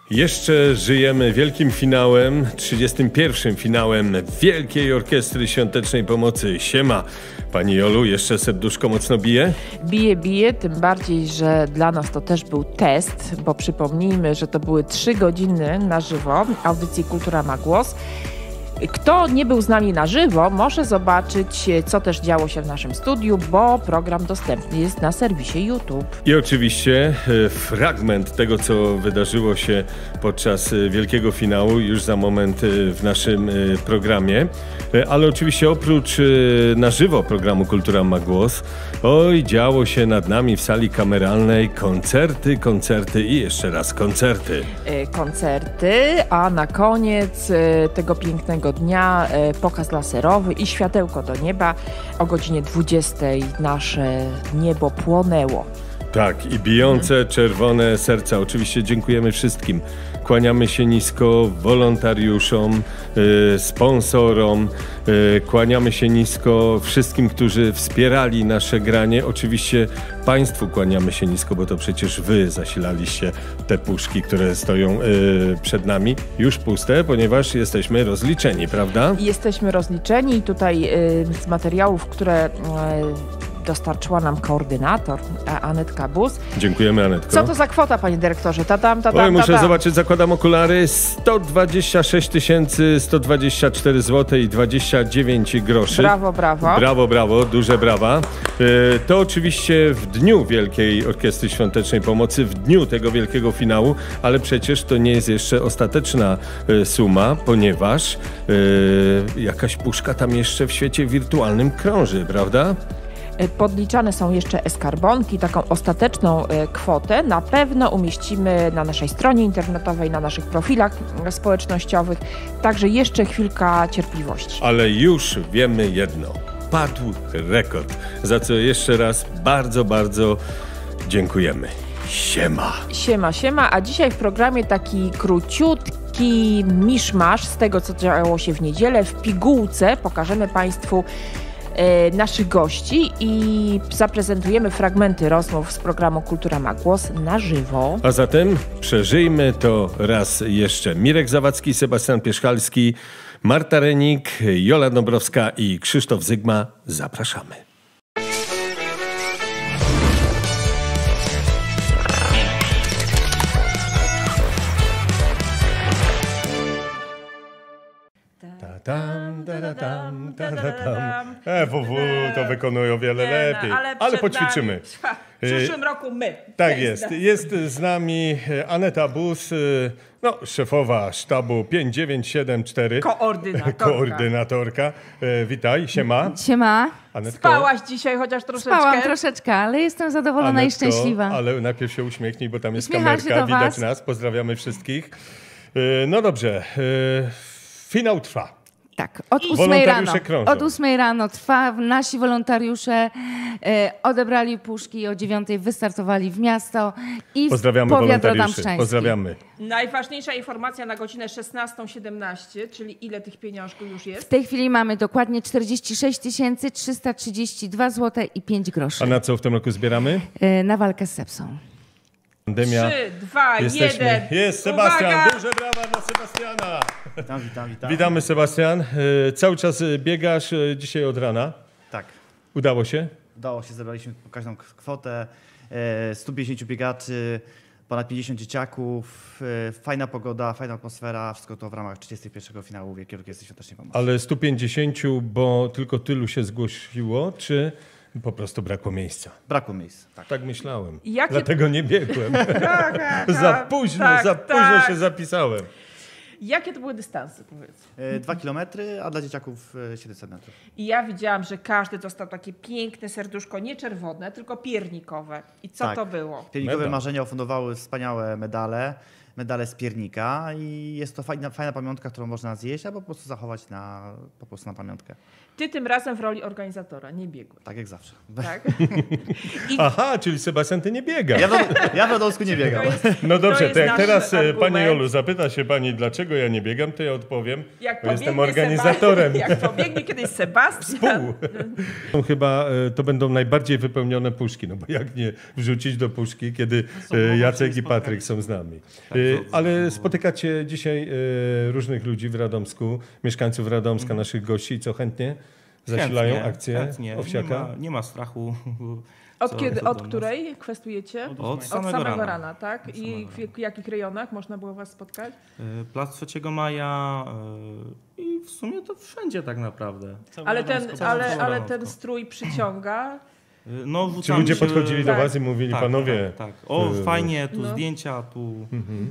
Jeszcze żyjemy wielkim finałem, 31. finałem Wielkiej Orkiestry Świątecznej Pomocy. Siema, Pani Jolu, jeszcze serduszko mocno bije? Bije, tym bardziej, że dla nas to też był test, bo przypomnijmy, że to były 3 godziny na żywo audycji Kultura ma głos. Kto nie był z nami na żywo, może zobaczyć, co też działo się w naszym studiu, bo program dostępny jest na serwisie YouTube. I oczywiście fragment tego, co wydarzyło się podczas wielkiego finału, już za moment w naszym programie. Ale oczywiście oprócz na żywo programu Kultura ma głos, oj, działo się nad nami w sali kameralnej koncerty i jeszcze raz koncerty. A na koniec tego pięknego dnia pokaz laserowy i światełko do nieba. O godzinie 20 nasze niebo płonęło. Tak, i bijące czerwone serca. Oczywiście dziękujemy wszystkim. Kłaniamy się nisko wolontariuszom, sponsorom, kłaniamy się nisko wszystkim, którzy wspierali nasze granie. Oczywiście Państwu kłaniamy się nisko, bo to przecież Wy zasilaliście te puszki, które stoją przed nami. Już puste, ponieważ jesteśmy rozliczeni, prawda? Jesteśmy rozliczeni i tutaj z materiałów, które dostarczyła nam koordynator Anetka Bus. Dziękujemy, Anetko. Co to za kwota, panie dyrektorze? Oj, muszę zobaczyć, zakładam okulary. 126 124 zł i 29 groszy. Brawo. Duże brawa. To oczywiście w dniu Wielkiej Orkiestry Świątecznej Pomocy, w dniu tego wielkiego finału, ale przecież to nie jest jeszcze ostateczna suma, ponieważ jakaś puszka tam jeszcze w świecie wirtualnym krąży, prawda? Podliczane są jeszcze eskarbonki, taką ostateczną kwotę na pewno umieścimy na naszej stronie internetowej, na naszych profilach społecznościowych, także jeszcze chwilka cierpliwości. Ale już wiemy jedno, padł rekord, za co jeszcze raz bardzo, bardzo dziękujemy. Siema, a dzisiaj w programie taki króciutki miszmasz z tego, co działo się w niedzielę. W pigułce pokażemy Państwu naszych gości i zaprezentujemy fragmenty rozmów z programu Kultura ma głos na żywo. A zatem przeżyjmy to raz jeszcze. Mirek Zawadzki, Sebastian Pierzchalski, Marta Renik, Jola Dąbrowska i Krzysztof Zygma. Zapraszamy. WW to wykonują wiele lepiej, ale poćwiczymy. W przyszłym roku my. Tak jest. Jest z nami Aneta Bus, szefowa sztabu 5974. Koordynatorka. Witaj, siema. Siema. Anetko. Spałaś dzisiaj chociaż troszeczkę? Spałam troszeczkę, ale jestem zadowolona i szczęśliwa. Ale najpierw się uśmiechnij, bo tam jest Uśmiecham kamerka, widać nas. Pozdrawiamy wszystkich. No dobrze, finał trwa. Tak, od 8 rano trwa. Nasi wolontariusze odebrali puszki, o 9 wystartowali w miasto i pozdrawiamy wolontariuszy. Pozdrawiamy. Najważniejsza informacja na godzinę 16:17, czyli ile tych pieniążków już jest? W tej chwili mamy dokładnie 46 332 zł i 5 groszy. A na co w tym roku zbieramy? Na walkę z sepsą. Pandemia. 3, 2, 1. Jest Sebastian. Uwaga! Duże brawa dla Sebastiana. Witam. Witamy, Sebastian. Cały czas biegasz dzisiaj od rana. Tak. Udało się? Udało się, zebraliśmy pokaźną kwotę. 150 biegaczy, ponad 50 dzieciaków, fajna pogoda, fajna atmosfera. Wszystko to w ramach 31. finału Wielkiej Orkiestry Świątecznej Pomocy. Ale 150, bo tylko tylu się zgłosiło, czy po prostu brakło miejsca? Brakło miejsc, tak. Tak myślałem. Dlatego nie biegłem. Tak, za późno się zapisałem. Jakie to były dystanse, powiedz? 2 kilometry, a dla dzieciaków 700 metrów. I ja widziałam, że każdy dostał takie piękne serduszko, nie czerwone, tylko piernikowe. I co to było? Piernikowe marzenia ufundowały wspaniałe medale z piernika i jest to fajna pamiątka, którą można zjeść, albo po prostu zachować na pamiątkę. Ty tym razem w roli organizatora, nie biegłeś. Tak jak zawsze. Tak? Aha, czyli Sebastian, ty nie biegasz. Ja w Radomsku nie biegam. No dobrze, to jak teraz pani Jolu zapyta się pani, dlaczego ja nie biegam, to ja odpowiem, bo jestem organizatorem. Jak pobiegnie kiedyś Sebastian. Chyba to będą najbardziej wypełnione puszki, no bo jak nie wrzucić do puszki, kiedy Jacek i Patryk są z nami. Ale spotykacie dzisiaj różnych ludzi w Radomsku, mieszkańców Radomska, naszych gości, co chętnie zasilają akcję Owsiaka? Nie ma strachu. Od której kwestujecie? Od samego rana, tak? I w jakich rejonach można było was spotkać? Plac 3 Maja i w sumie to wszędzie tak naprawdę. Ale ten strój przyciąga. No, czy ludzie podchodzili do was i mówili, panowie... Tak. O, fajnie, tu zdjęcia, tu...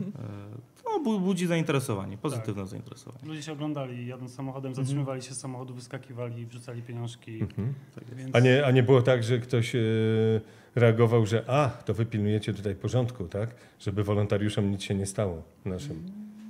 budzi zainteresowanie, pozytywne zainteresowanie. Ludzie się oglądali, jadąc samochodem, zatrzymywali się z samochodu, wyskakiwali, wrzucali pieniążki. Tak, więc... a nie było tak, że ktoś reagował, że to wy pilnujecie tutaj porządku, tak? Żeby wolontariuszom nic się nie stało naszym.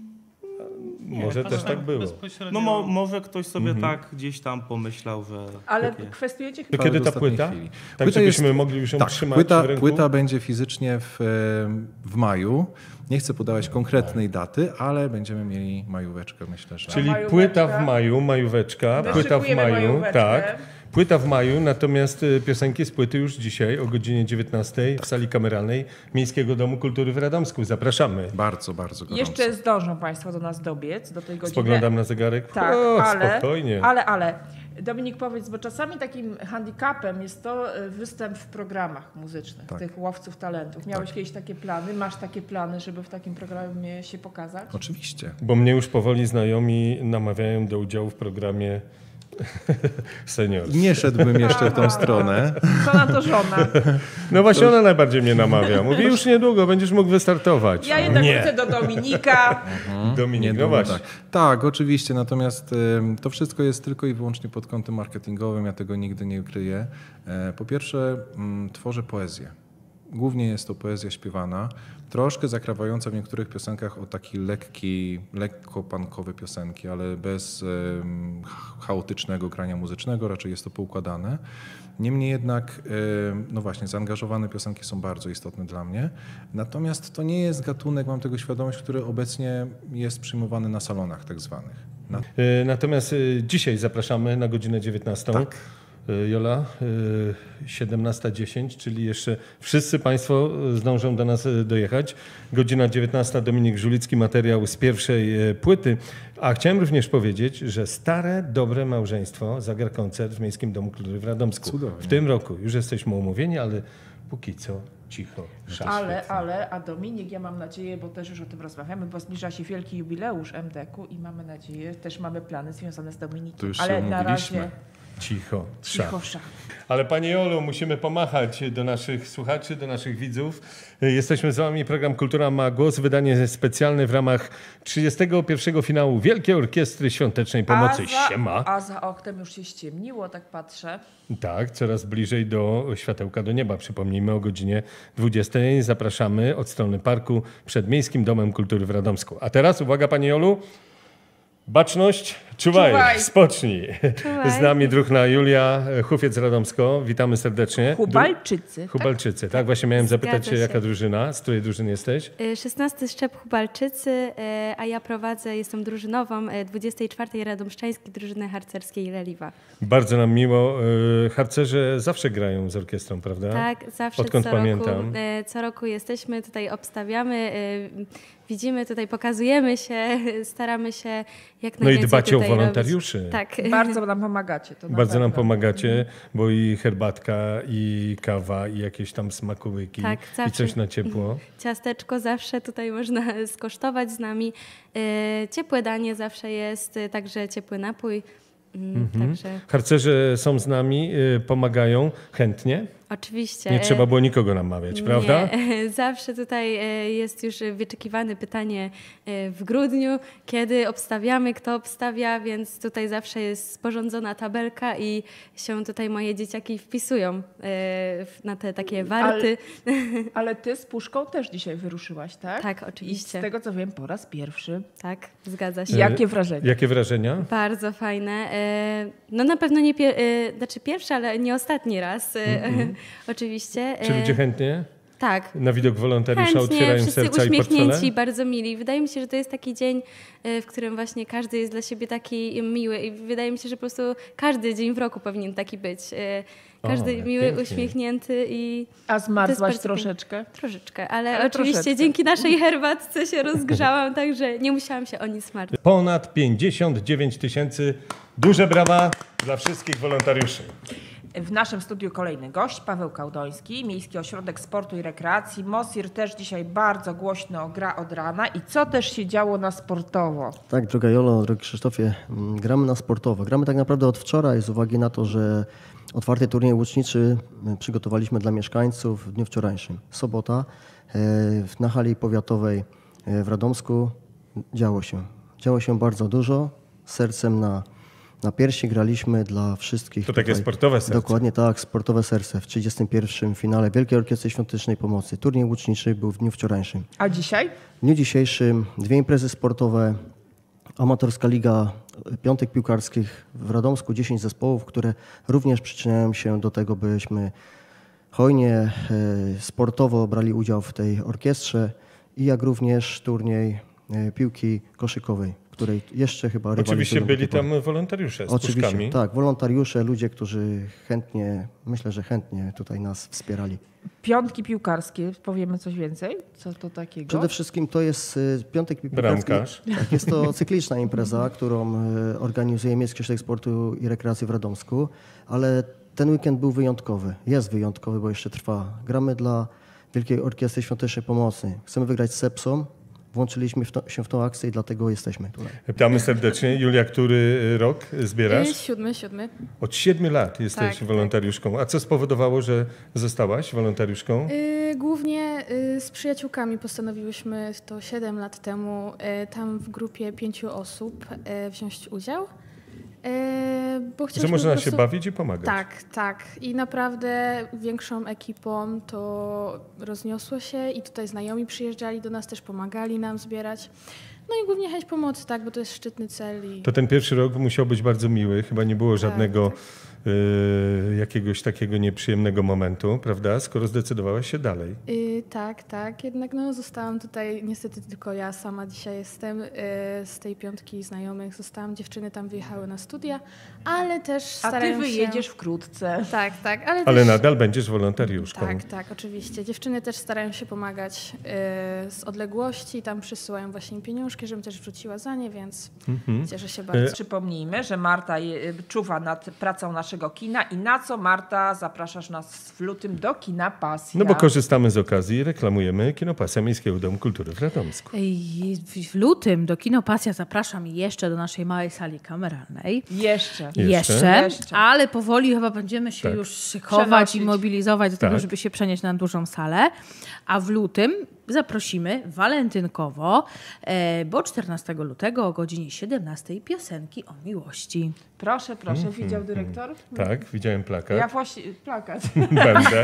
Może też tak było. No może ktoś sobie tak gdzieś tam pomyślał, że... Ale kwestujecie chyba... Kiedy ta płyta? Tak, żebyśmy mogli już ją trzymać w ręku? Płyta będzie fizycznie w maju. Nie chcę podawać konkretnej daty, ale będziemy mieli majóweczkę, myślę, że... Czyli płyta w maju, majóweczka, płyta w maju, tak. Płyta w maju, natomiast piosenki z płyty już dzisiaj o godzinie 19 w sali kameralnej Miejskiego Domu Kultury w Radomsku. Zapraszamy. Bardzo, bardzo gorąco. Jeszcze zdążą Państwo do nas dobiec, do tej godziny. Spoglądam na zegarek. Tak, spokojnie. Ale Dominik, powiedz, bo czasami takim handicapem jest to występ w programach muzycznych, tych łowców talentów. Miałeś kiedyś takie plany? Masz takie plany, żeby w takim programie się pokazać? Oczywiście. Bo mnie już powoli znajomi namawiają do udziału w programie senior. Nie szedłbym jeszcze w tą stronę. Co na to żona? No właśnie ona najbardziej mnie namawia. Mówi, już niedługo będziesz mógł wystartować. Ja jednak chcę do Dominika. Dominik, no właśnie. Tak, oczywiście. Natomiast to wszystko jest tylko i wyłącznie pod kątem marketingowym. Ja tego nigdy nie ukryję. Po pierwsze tworzę poezję. Głównie jest to poezja śpiewana, troszkę zakrawająca w niektórych piosenkach o taki lekko punkowe piosenki, ale bez chaotycznego grania muzycznego, raczej jest to poukładane. Niemniej jednak, no właśnie, zaangażowane piosenki są bardzo istotne dla mnie. Natomiast to nie jest gatunek, mam tego świadomość, który obecnie jest przyjmowany na salonach tak zwanych. Natomiast dzisiaj zapraszamy na godzinę 19. Tak. Jola, 17:10, czyli jeszcze wszyscy Państwo zdążą do nas dojechać. Godzina 19, Dominik Żulicki, materiał z pierwszej płyty. A chciałem również powiedzieć, że Stare Dobre Małżeństwo zagra koncert w Miejskim Domu Kultury w Radomsku. Cudownie. W tym roku. Już jesteśmy umówieni, ale póki co cicho. A Dominik, ja mam nadzieję, bo też już o tym rozmawiamy, bo zbliża się wielki jubileusz MDK-u i mamy nadzieję, też mamy plany związane z Dominikiem. To już ale się na razie cicho. szach. Ale Pani Jolu, musimy pomachać do naszych słuchaczy, do naszych widzów. Jesteśmy z Wami, program Kultura ma głos, wydanie specjalne w ramach 31. finału Wielkiej Orkiestry Świątecznej Pomocy. Siema. A za oknem już się ściemniło, tak patrzę. Tak, coraz bliżej do światełka do nieba. Przypomnijmy, o godzinie 20. Zapraszamy od strony parku przed Miejskim Domem Kultury w Radomsku. A teraz, uwaga Pani Jolu, baczność, czuwaj. Spocznij. Czuwaj. Z nami druhna Julia, Hufiec Radomsko. Witamy serdecznie. Hubalczycy. Tak, właśnie miałem zapytać się, jaka drużyna, z której drużyny jesteś? 16 szczep Hubalczycy, a ja prowadzę, jestem drużynową 24. Radomszczańskiej Drużyny Harcerskiej Leliwa. Bardzo nam miło. Harcerze zawsze grają z orkiestrą, prawda? Tak, zawsze. Odkąd pamiętam. Co roku jesteśmy, tutaj obstawiamy, widzimy, tutaj pokazujemy się, staramy się jak najwięcej. No i dbacie o tutaj wolontariuszy. robić. Tak. Bardzo nam pomagacie. Bardzo nam pomagacie, bo i herbatka, i kawa, i jakieś tam smakołyki, tak, i coś na ciepło. Ciasteczko zawsze tutaj można skosztować z nami. Ciepłe danie zawsze jest, także ciepły napój. Także... Harcerze są z nami, pomagają chętnie. Oczywiście. Nie trzeba było nikogo namawiać, prawda? Nie. Zawsze tutaj jest już wyczekiwane pytanie w grudniu, kiedy obstawiamy, kto obstawia, więc tutaj zawsze jest sporządzona tabelka i się tutaj moje dzieciaki wpisują na te takie warty. Ale ty z puszką też dzisiaj wyruszyłaś, tak? Tak, oczywiście. I z tego co wiem, po raz pierwszy. Tak, zgadza się. Jakie wrażenia? Jakie wrażenia? Bardzo fajne. No na pewno nie pierwszy, ale nie ostatni raz. Oczywiście. Czy ludzie chętnie Tak. Na widok wolontariusza Chętnie, otwierają wszyscy serca i uśmiechnięci, portfele? bardzo mili. Wydaje mi się, że to jest taki dzień, w którym właśnie każdy jest dla siebie taki miły i wydaje mi się, że po prostu każdy dzień w roku powinien taki być. Każdy miły, pięknie. Uśmiechnięty i... A zmarzłaś troszeczkę? Troszeczkę, ale oczywiście troszeczkę. Dzięki naszej herbatce się rozgrzałam, także nie musiałam się o nic martwić. Ponad 59 000. Duże brawa dla wszystkich wolontariuszy. W naszym studiu kolejny gość, Paweł Kałdoński, Miejski Ośrodek Sportu i Rekreacji. Mosir też dzisiaj bardzo głośno gra od rana. I co też się działo na sportowo? Tak, droga Jolo, drogi Krzysztofie, gramy na sportowo. Gramy tak naprawdę od wczoraj z uwagi na to, że otwarty turniej łuczniczy przygotowaliśmy dla mieszkańców w dniu wczorajszym. Sobota na hali powiatowej w Radomsku działo się. Działo się bardzo dużo. Sercem na piersi graliśmy dla wszystkich. To takie sportowe serce. Dokładnie tak, sportowe serce. W 31. finale Wielkiej Orkiestry Świątecznej Pomocy. Turniej łuczniczy był w dniu wczorajszym. A dzisiaj? W dniu dzisiejszym 2 imprezy sportowe, amatorska liga piątek piłkarskich w Radomsku, 10 zespołów, które również przyczyniają się do tego, byśmy hojnie, sportowo brali udział w tej orkiestrze i jak również turniej piłki koszykowej, której jeszcze chyba Oczywiście byli tam wolontariusze z puszkami. Tak, wolontariusze, ludzie, którzy chętnie, myślę, że chętnie tutaj nas wspierali. Piątki piłkarskie, powiemy coś więcej? Co to takiego? Przede wszystkim to jest piątek piłkarski. Bramkarz. Tak, jest to cykliczna impreza, którą organizuje Miejski Ośrodek Sportu i Rekreacji w Radomsku, ale ten weekend był wyjątkowy. Jest wyjątkowy, bo jeszcze trwa. Gramy dla Wielkiej Orkiestry Świątecznej Pomocy. Chcemy wygrać z Sepsą. Włączyliśmy się w tą akcję i dlatego jesteśmy tutaj. Witamy serdecznie. Julia, który rok zbierasz? 7. Od 7 lat jesteś wolontariuszką. A co spowodowało, że zostałaś wolontariuszką? Głównie z przyjaciółkami postanowiłyśmy to 7 lat temu tam w grupie 5 osób wziąć udział. Bo że można się bawić i pomagać. Tak. I naprawdę większą ekipą to rozniosło się i tutaj znajomi przyjeżdżali do nas, też pomagali nam zbierać. No i głównie chęć pomocy, tak, bo to jest szczytny cel. To ten pierwszy rok musiał być bardzo miły. Chyba nie było żadnego jakiegoś takiego nieprzyjemnego momentu, prawda? Skoro zdecydowałaś się dalej. Tak. Jednak zostałam tutaj, niestety tylko ja sama dzisiaj jestem z tej piątki znajomych. Zostałam, dziewczyny tam wyjechały na studia, ale też starają się... A ty wyjedziesz wkrótce. Tak. Ale nadal będziesz wolontariuszką. Tak, oczywiście. Dziewczyny też starają się pomagać z odległości. Tam przysyłają właśnie pieniążki, żebym też wrzuciła za nie, więc cieszę się bardzo. Przypomnijmy, że Marta czuwa nad pracą naszego kina i na co, Marta, zapraszasz nas w lutym do Kina Pasja? No bo korzystamy z okazji i reklamujemy Kino Pasja Miejskiego Domu Kultury w Radomsku. W lutym do Kino Pasja zapraszam jeszcze do naszej małej sali kameralnej. Jeszcze, ale powoli chyba będziemy się już szykować i mobilizować do tego, żeby się przenieść na dużą salę. A w lutym zaprosimy walentynkowo, bo 14 lutego o godzinie 17 piosenki o miłości. Proszę, widział dyrektor? Tak, widziałem plakat. Ja właśnie, plakat. Będę.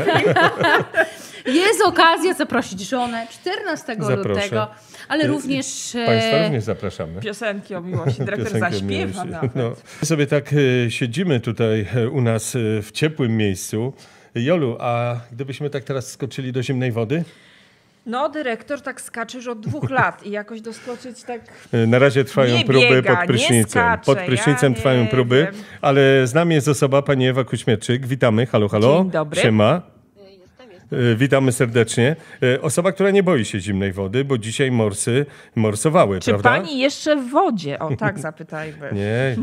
Jest okazja zaprosić żonę 14 lutego, ale również... Państwa również zapraszamy. Piosenki o miłości. Dyrektor zaśpiewa nawet. My sobie tak siedzimy tutaj u nas w ciepłym miejscu. Jolu, a gdybyśmy tak teraz skoczyli do zimnej wody? No, dyrektor tak skacze już od 2 lat i jakoś doskoczyć tak... Na razie trwają próby pod prysznicem. Pod prysznicem trwają próby, ale z nami jest osoba, pani Ewa Kuśmierczyk. Witamy, halo. Dzień dobry. Siema. Witamy serdecznie. Osoba, która nie boi się zimnej wody, bo dzisiaj morsy morsowały, Czy prawda? pani jeszcze w wodzie? O, tak zapytajmy. Nie.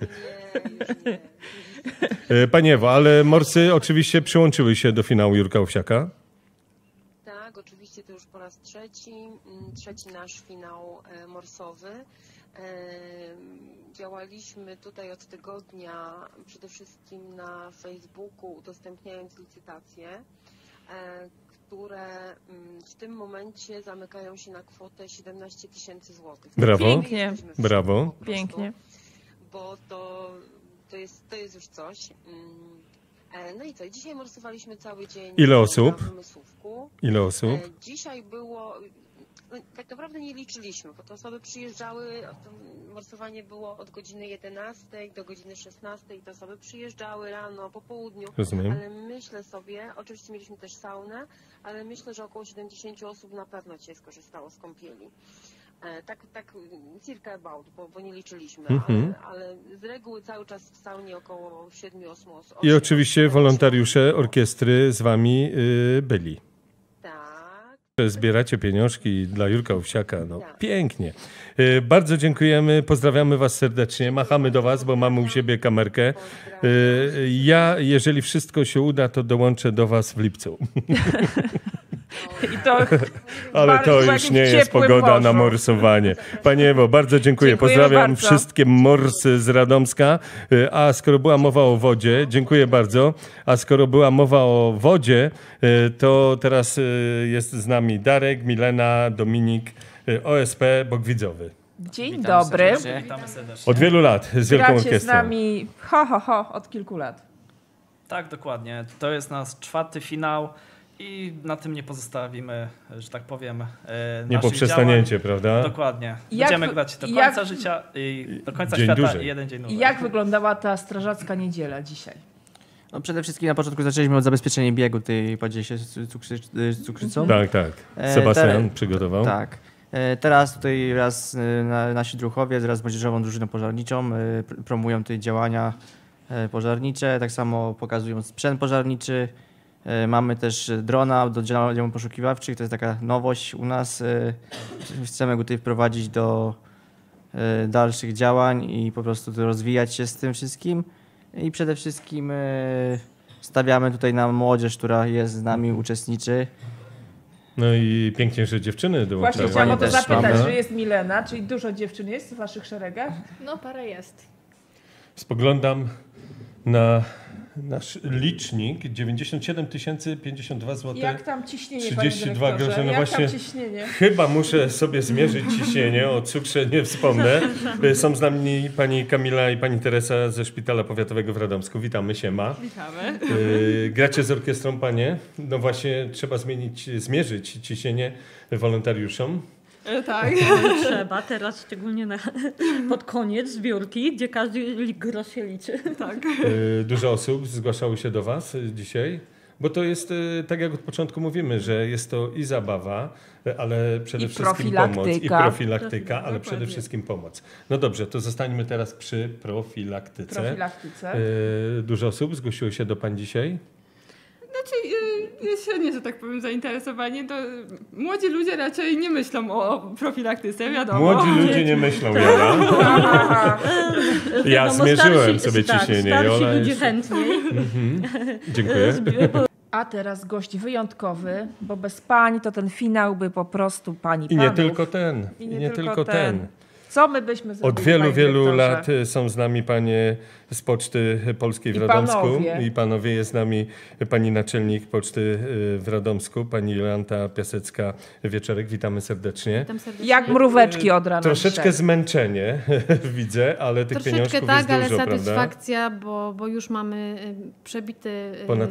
Pani Ewo, ale morsy oczywiście przyłączyły się do finału Jurka Owsiaka. Tak, oczywiście to już po raz trzeci nasz finał morsowy. Działaliśmy tutaj od tygodnia przede wszystkim na Facebooku, udostępniając licytacje, które w tym momencie zamykają się na kwotę 17 000 złotych. Brawo, pięknie. Brawo. Pięknie. Bo to jest już coś. No i co? Dzisiaj morsowaliśmy cały dzień. Ile osób? Na Wymysłówku. Ile osób? Dzisiaj było... no, tak naprawdę nie liczyliśmy, bo te osoby przyjeżdżały, to morsowanie było od godziny 11 do godziny 16 i te osoby przyjeżdżały rano, po południu. Rozumiem. Ale myślę sobie, oczywiście mieliśmy też saunę, ale myślę, że około 70 osób na pewno dzisiaj skorzystało z kąpieli. Tak circa about, bo nie liczyliśmy, ale z reguły cały czas w saunie około 7-8 osób. I oczywiście wolontariusze orkiestry z wami byli. Tak. Zbieracie pieniążki dla Jurka Owsiaka, no pięknie. Bardzo dziękujemy, pozdrawiamy was serdecznie, machamy do was, bo mamy u siebie kamerkę. Ja, jeżeli wszystko się uda, to dołączę do was w lipcu. I to ale to już nie jest pogoda na morsowanie. Panie Ewo, bardzo dziękuję. Pozdrawiam wszystkie morsy z Radomska. A skoro była mowa o wodzie, dziękuję bardzo. A skoro była mowa o wodzie, to teraz jest z nami Darek, Milena, Dominik, OSP Bogwidzowy. Dzień dobry. Witamy serdecznie. Od wielu lat z Wielką Orkiestrą. Gracie z nami od kilku lat. Tak, dokładnie. To jest nasz 4. finał. I na tym nie pozostawimy, że tak powiem, nie poprzestaniecie, prawda? Dokładnie. Będziemy grać do końca życia i do końca świata i jeden dzień dłużej. Jak wyglądała ta strażacka niedziela dzisiaj? No przede wszystkim na początku zaczęliśmy od zabezpieczenia biegu tej podzieli się z cukrzycą. Tak. Sebastian przygotował. Tak. Teraz tutaj raz nasi druhowie wraz z Młodzieżową Drużyną Pożarniczą promują tutaj działania pożarnicze, tak samo pokazują sprzęt pożarniczy. Mamy też drona do działań poszukiwawczych, to jest taka nowość u nas. Chcemy go tutaj wprowadzić do dalszych działań i po prostu rozwijać się z tym wszystkim. I przede wszystkim stawiamy tutaj na młodzież, która jest z nami, uczestniczy. No i pięknie, że dziewczyny dołączają. Właśnie chciałam o to zapytać, że jest Milena, czyli dużo dziewczyn jest w waszych szeregach? No parę jest. Spoglądam na nasz licznik 97 052 zł. Jak tam ciśnienie, 32 grosze. No jak właśnie, tam ciśnienie? Chyba muszę sobie zmierzyć ciśnienie, o cukrze nie wspomnę. Są z nami pani Kamila i pani Teresa ze Szpitala Powiatowego w Radomsku. Witamy, siema. Witamy. Gracie z orkiestrą, panie? No właśnie, trzeba zmierzyć ciśnienie wolontariuszom. Tak. Trzeba, teraz szczególnie pod koniec zbiórki, gdzie każdy grosz się liczy. Tak. Dużo osób zgłaszało się do was dzisiaj, bo to jest, tak jak od początku mówimy, że jest to i zabawa, ale przede wszystkim pomoc. I profilaktyka, ale przede wszystkim pomoc. No dobrze, to zostańmy teraz przy profilaktyce. Dużo osób zgłosiło się do pań dzisiaj? Znaczy, jest średnie, że tak powiem, zainteresowanie. To młodzi ludzie raczej nie myślą o profilaktyce, wiadomo. Młodzi ludzie nie myślą, Jola. Ja zmierzyłem sobie ciśnienie. Starsi ludzie chętniej. Dziękuję. A teraz gość wyjątkowy, bo bez pani to ten finał by po prostu pani I nie tylko ten. I nie tylko ten. Co my byśmy zrobili? Od wielu lat są z nami panie z Poczty Polskiej w Radomsku. I panowie. Jest z nami pani naczelnik Poczty w Radomsku, pani Jolanta Piasecka-Wieczorek. Witamy serdecznie. Jak mróweczki od rana. Troszeczkę zmęczenie widzę, ale tych pieniążków jest dużo, ale satysfakcja, bo już mamy przebity ponad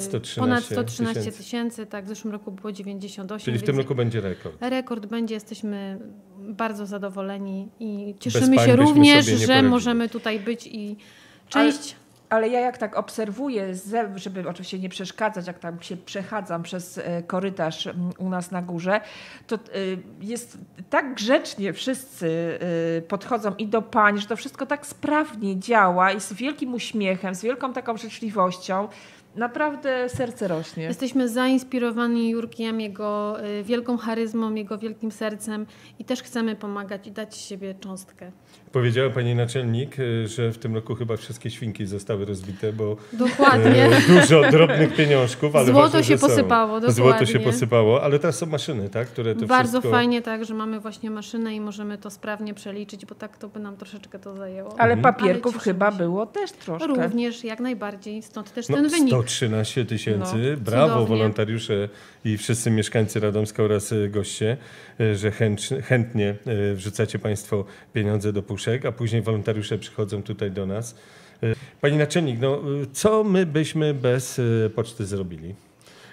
113 tysięcy. Tak, w zeszłym roku było 98. Czyli w tym roku będzie rekord. Rekord będzie, jesteśmy bardzo zadowoleni i cieszymy się również, że możemy tutaj być i część... Ale ja jak tak obserwuję, żeby oczywiście nie przeszkadzać, jak tam się przechadzam przez korytarz u nas na górze, to jest tak grzecznie wszyscy podchodzą i do pań, że to wszystko tak sprawnie działa i z wielkim uśmiechem, z wielką taką życzliwością. Naprawdę serce rośnie. Jesteśmy zainspirowani Jurkiem, jego wielką charyzmą, jego wielkim sercem i też chcemy pomagać i dać z siebie cząstkę. Powiedziała pani naczelnik, że w tym roku chyba wszystkie świnki zostały rozbite, bo dokładnie. Dużo drobnych pieniążków, ale złoto się posypało, dokładnie. Złoto się posypało, ale teraz są maszyny, tak? Które to bardzo wszystko... fajnie, tak, że mamy właśnie maszynę i możemy to sprawnie przeliczyć, bo tak to by nam troszeczkę to zajęło. Ale papierków chyba było też troszkę. Również, jak najbardziej, stąd też ten wynik. 113 tysięcy, brawo cudownie. Wolontariusze i wszyscy mieszkańcy Radomska oraz goście, że chętnie wrzucacie państwo pieniądze do puszek, a później wolontariusze przychodzą tutaj do nas. Pani naczelnik, no, co my byśmy bez poczty zrobili?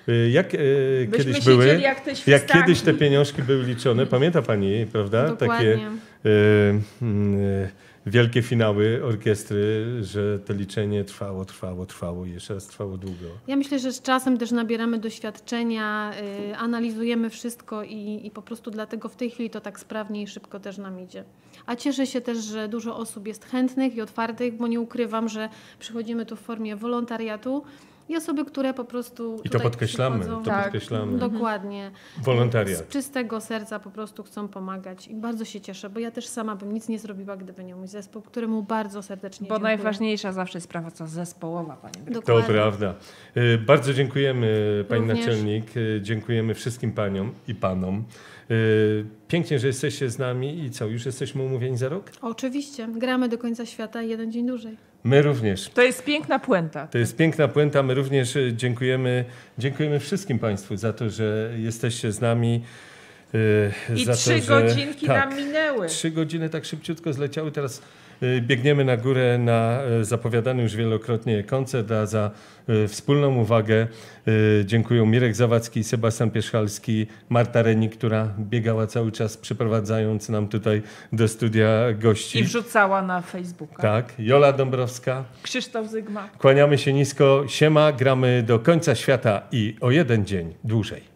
Jak kiedyś były, jak kiedyś te pieniążki były liczone, pamięta pani, prawda? Dokładnie. Takie wielkie finały orkiestry, że to liczenie trwało i jeszcze raz trwało długo. Ja myślę, że z czasem też nabieramy doświadczenia, analizujemy wszystko i po prostu dlatego w tej chwili to tak sprawnie i szybko też nam idzie. A cieszę się też, że dużo osób jest chętnych i otwartych, bo nie ukrywam, że przychodzimy tu w formie wolontariatu i osoby, które po prostu I to podkreślamy, Dokładnie. Wolontariat. Z czystego serca po prostu chcą pomagać i bardzo się cieszę, bo ja też sama bym nic nie zrobiła, gdyby nie mój zespół, któremu bardzo serdecznie dziękuję. Bo najważniejsza zawsze jest praca zespołowa, pani dyrektor. To prawda. Bardzo dziękujemy pani naczelnik, dziękujemy wszystkim paniom i panom. Pięknie, że jesteście z nami i co, już jesteśmy umówieni za rok? Oczywiście, gramy do końca świata i jeden dzień dłużej. My również. To jest piękna puenta. To jest piękna puenta. My również dziękujemy wszystkim państwu za to, że jesteście z nami. I za 3 godzinki nam minęły. 3 godziny tak szybciutko zleciały. Teraz biegniemy na górę na zapowiadany już wielokrotnie koncert, a za wspólną uwagę dziękuję Mirek Zawadzki, Sebastian Pierzchalski, Marta Renik, która biegała cały czas, przyprowadzając nam tutaj do studia gości. I wrzucała na Facebooka. Tak, Jola Dąbrowska. Krzysztof Zygma. Kłaniamy się nisko. Siema, gramy do końca świata i o jeden dzień dłużej.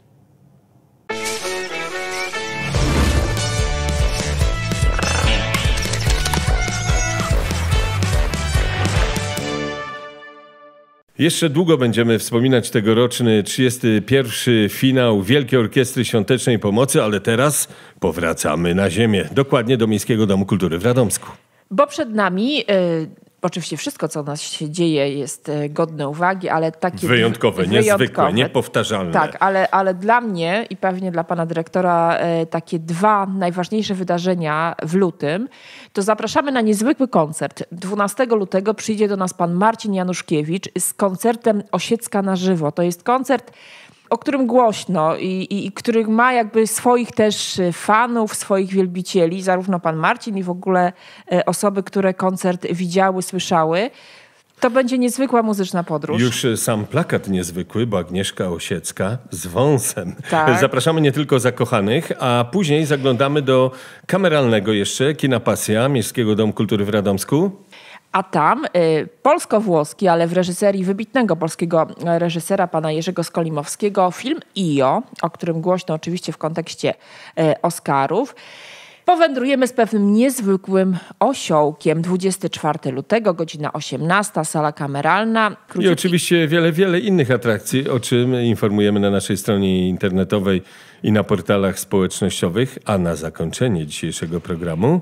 Jeszcze długo będziemy wspominać tegoroczny 31. finał Wielkiej Orkiestry Świątecznej Pomocy, ale teraz powracamy na ziemię, dokładnie do Miejskiego Domu Kultury w Radomsku. Bo przed nami... Oczywiście wszystko, co u nas się dzieje, jest godne uwagi, ale takie... Wyjątkowe, niezwykłe, niepowtarzalne. Tak, ale dla mnie i pewnie dla pana dyrektora takie 2 najważniejsze wydarzenia w lutym, to zapraszamy na niezwykły koncert. 12 lutego przyjdzie do nas pan Marcin Januszkiewicz z koncertem Osiecka na żywo. To jest koncert, o którym głośno i który ma jakby swoich też fanów, swoich wielbicieli, zarówno pan Marcin i w ogóle osoby, które koncert widziały, słyszały. To będzie niezwykła muzyczna podróż. Już sam plakat niezwykły, bo Agnieszka Osiecka z wąsem. Tak. Zapraszamy nie tylko zakochanych, a później zaglądamy do kameralnego jeszcze Kina Pasja Miejskiego Domu Kultury w Radomsku. A tam polsko-włoski, ale w reżyserii wybitnego polskiego reżysera, pana Jerzego Skolimowskiego, film Io, o którym głośno oczywiście w kontekście Oscarów. Powędrujemy z pewnym niezwykłym osiołkiem. 24 lutego, godzina 18, sala kameralna. I oczywiście wiele innych atrakcji, o czym informujemy na naszej stronie internetowej i na portalach społecznościowych. A na zakończenie dzisiejszego programu...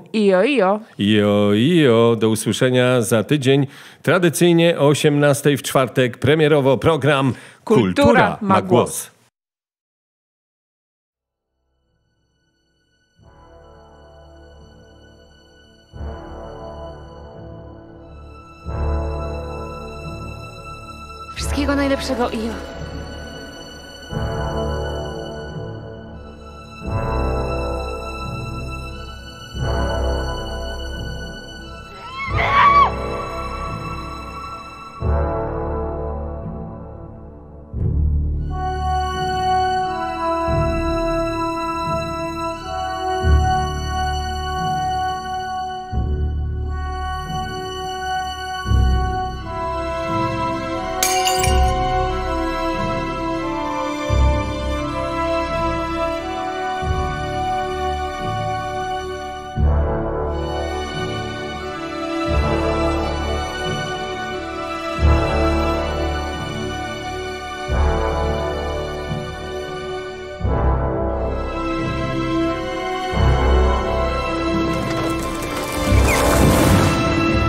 Io. Do usłyszenia za tydzień. Tradycyjnie o 18 w czwartek premierowo program Kultura ma głos. Wszystkiego najlepszego, Io.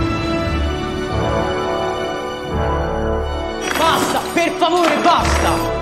Per favore, basta!